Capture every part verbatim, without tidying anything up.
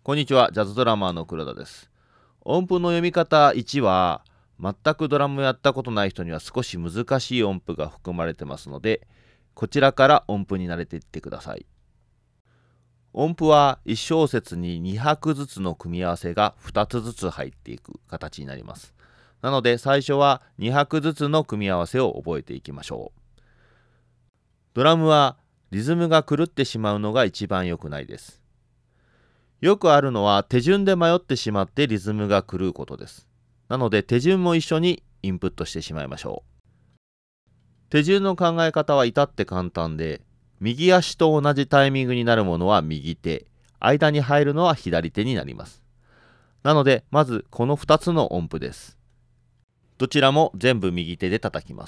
こんにちは、ジャズドラマーの黒田です。音符の読み方いちは、全くドラムやったことない人には少し難しい音符が含まれてますので、こちらから音符に慣れていってください。音符はいち小節にに拍ずつの組み合わせがふたつずつ入っていく形になります。なので最初はに拍ずつの組み合わせを覚えていきましょう。ドラムはリズムが狂ってしまうのが一番良くないです。よくあるのは手順で迷ってしまってリズムが狂うことです。なので手順も一緒にインプットしてしまいましょう。手順の考え方は至って簡単で、右足と同じタイミングになるものは右手、間に入るのは左手になります。なのでまずこのふたつの音符です。どちらも全部右手で叩きます。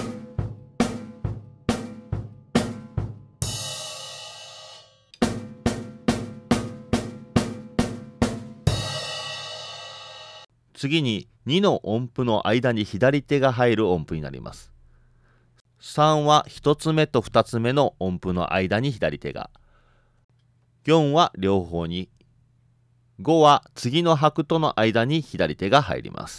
次ににの音符の間に左手が入る音符になります。さんはひとつめとふたつめの音符の間に左手が。よんは両方に。ごは次の拍との間に左手が入ります。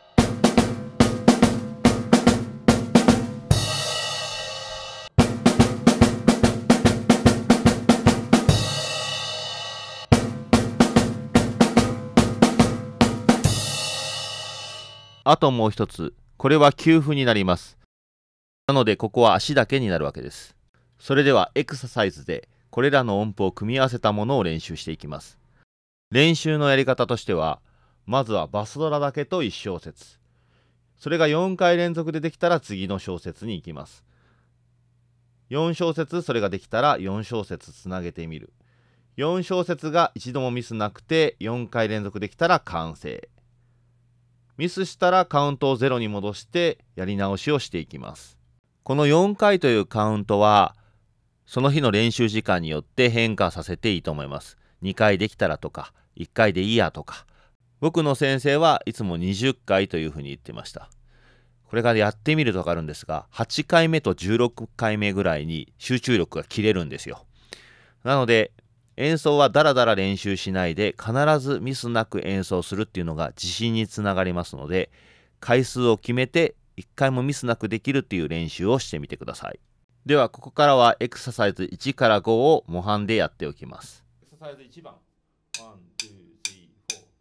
あともう一つ、これは休符になります。なのでここは足だけになるわけです。それではエクササイズでこれらの音符を組み合わせたものを練習していきます。練習のやり方としては、まずはバスドラだけといち小節。それがよんかい連続でできたら次の小節に行きます。よん小節それができたらよん小節つなげてみる。よん小節が一度もミスなくてよんかい連続できたら完成。ミスしたらカウントをゼロに戻してやり直しをしていきます。このよんかいというカウントはその日の練習時間によって変化させていいと思います。にかいできたらとかいっかいでいいやとか、僕の先生はいつもにじゅっかいというふうに言ってました。これがやってみると分かるんですが、はちかいめとじゅうろっかいめぐらいに集中力が切れるんですよ。なので演奏はだらだら練習しないで必ずミスなく演奏するっていうのが自信につながりますので、回数を決めていっかいもミスなくできるっていう練習をしてみてください。ではここからはエクササイズいちからごを模範でやっておきます。エクササイズいちばん、ワン、ツー、スリー、フォ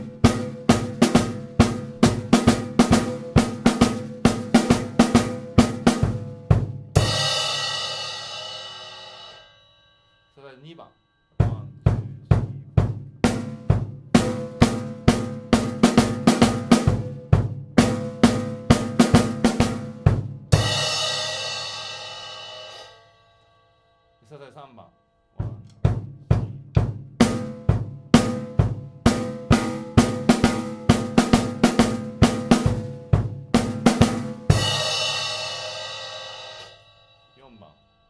ー。エクササイズにばん、エクササイズさんばん、よんばん、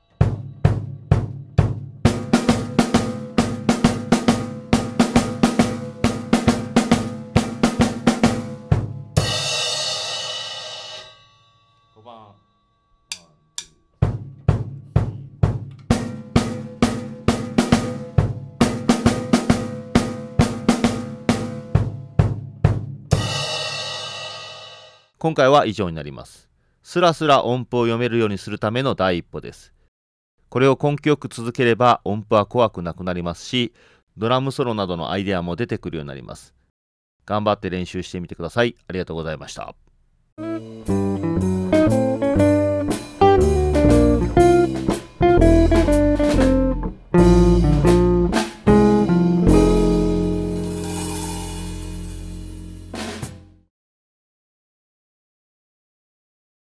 ごばん、今回は以上になります。スラスラ音符を読めるようにするための第一歩です。これを根気よく続ければ音符は怖くなくなりますし、ドラムソロなどのアイデアも出てくるようになります。頑張って練習してみてください。ありがとうございました。